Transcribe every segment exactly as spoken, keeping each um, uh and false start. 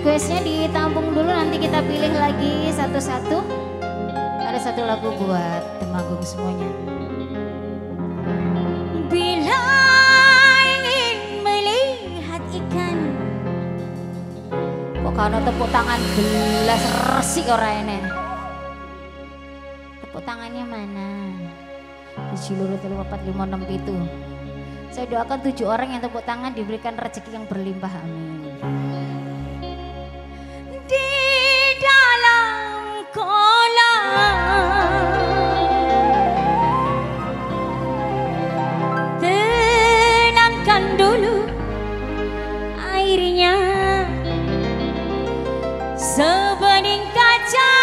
requestnya ditampung dulu, nanti kita pilih lagi satu-satu. Ada satu lagu buat Temanggung semuanya. Bila ingin melihat ikan, kok kano tepuk tangan gelas resik ora ene. Tepuk tangannya mana? tujuh loro telu papat lima enam pitu. Saya doakan tujuh orang yang tepuk tangan diberikan rezeki yang berlimpah, amin. di dalam kolam tenangkan dulu airnya sebening kaca.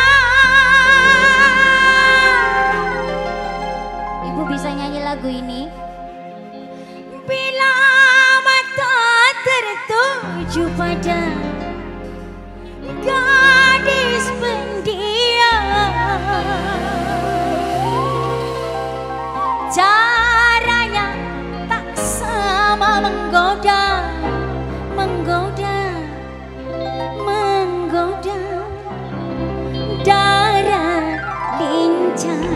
Ibu bisa nyanyi lagu ini? Bila mata tertuju pada gadis pendiam, caranya tak sama menggoda, menggoda, menggoda darah lincah.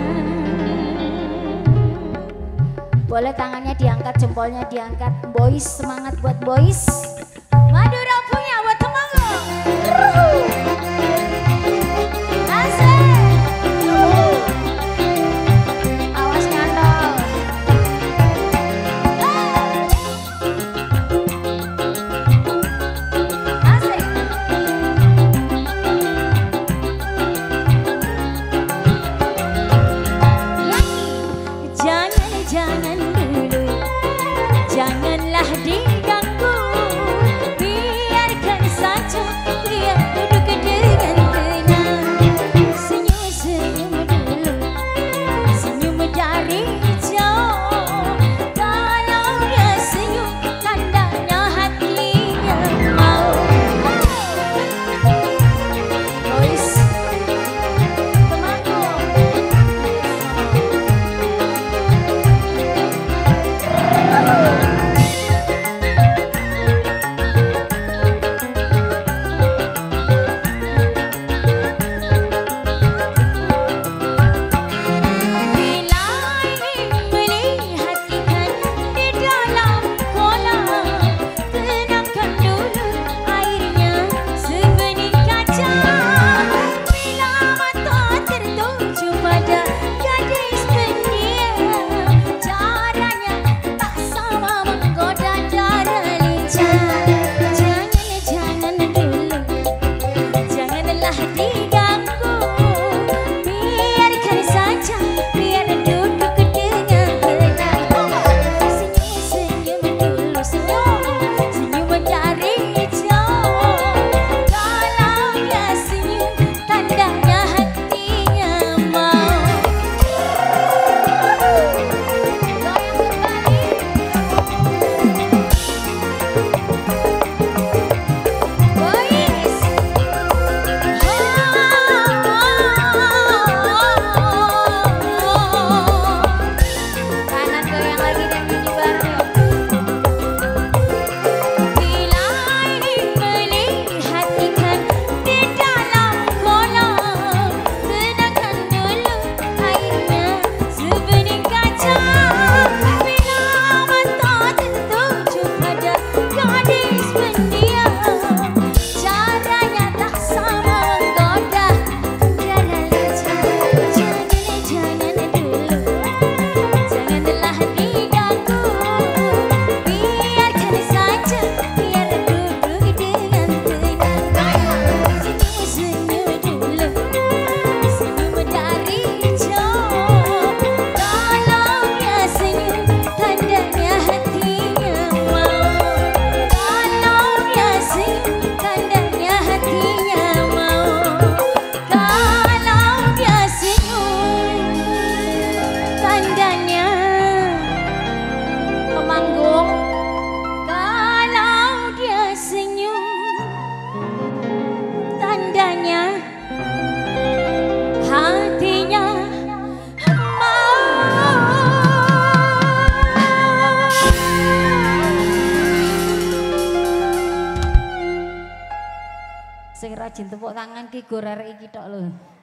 Boleh tangannya diangkat, jempolnya diangkat. Boys, semangat buat boys. Madura punya buat Temanggung. Asik. Awas nyantol. Asik. Jangan, jangan dulu, janganlah diganggu. Sing rajin tepuk tangan ki gorarek iki tok lho.